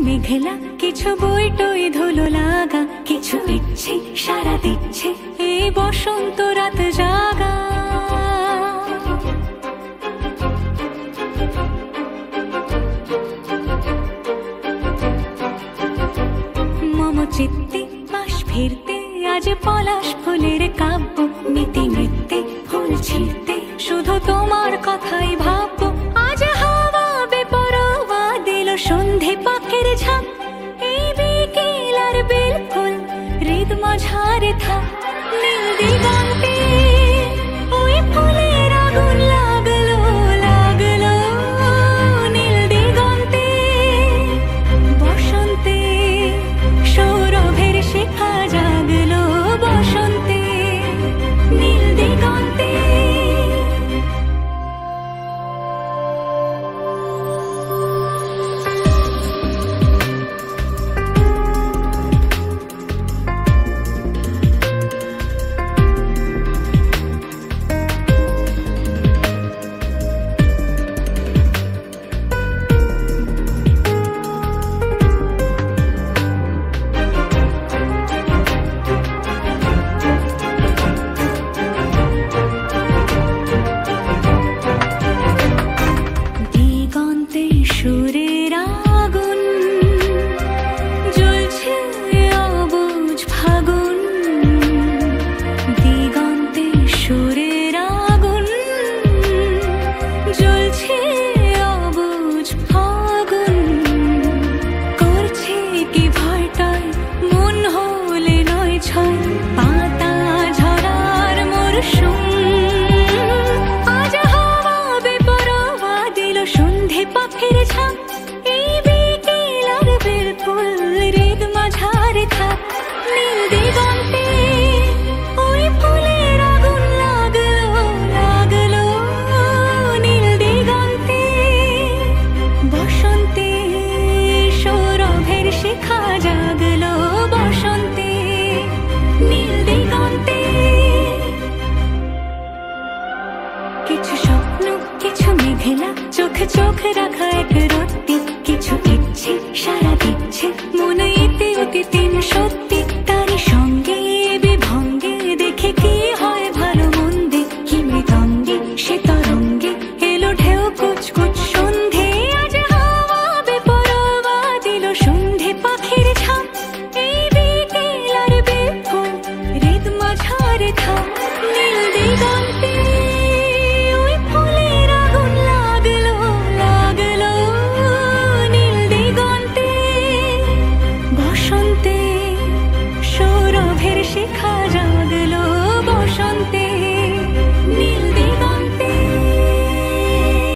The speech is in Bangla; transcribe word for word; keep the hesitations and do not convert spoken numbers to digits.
মেঘলা, কিছু বই টই ধুলো লাগা, কিছু ইচ্ছে সারা দিচ্ছে এই বসন্ত রাত জাগা। মম চিত্তে পাশ ফিরতে আজ পলাশ ফুলের কাব্য, নীতি নৃত্যে ফুল ছিঁড়তে শুধু তোমার কথাই ভাববো। আজ হাওয়া বেপরোয়া দিল সন্ধে পাখির ঝাঁক, এই বিকেল আর বেলফুল হৃদ মাঝারে থাক। নীল দিগন্তে ওই ফুলের আগুন লাগলো লাগলো, নীল দিগন্তে বসন্তে সৌরভের শিখা জাগলো, বসন্তে নীল দিগন্তে। সুরের আগুন জ্বলছে অবুঝ ফাগুন, দিগন্তে সুরের আগুন জ্বলছে অবুঝ ফাগুন। করছে কি ভয়টায় মন হলে নয় ছয়, পাতা ঝরার মরশুম। আজ হাওয়া বেপরোয়া দিল সন্ধে পাখির ঝাঁক, এই বিকেল আর বেলফুল হৃদ মাঝারে থাক। নীল দিগন্তে ওই ফুলের আগুন লাগলো লাগলো, নীল দিগন্তে বসন্তে সৌরভের শিখা জাগলো, বসন্তে নীল দিগন্তে। কিছু স্বপ্ন, কিছু মেঘলা, চোখে চোখ রাখা এক রত্তি, কিছু ইচ্ছে সারা দিচ্ছে মন এতে অতি তিন সত্যি। তারই সঙ্গে বিভঙ্গে দেখে কি হয় ভালো মন্দে, কি মৃদঙ্গে সে তরঙ্গে এলো ঢেউ কুচকুচ সন্ধে। আজ হাওয়া বেপরোয়া দিল সন্ধে পাখির ঝাঁক, এই বিকেল আর বেলফুল হৃদ মাঝারে থাক। নীল দিগন্তে ওই ফুলের আগুন লাগলো লাগলো, নীল দিগন্তে বসন্তে সৌরভের শিখা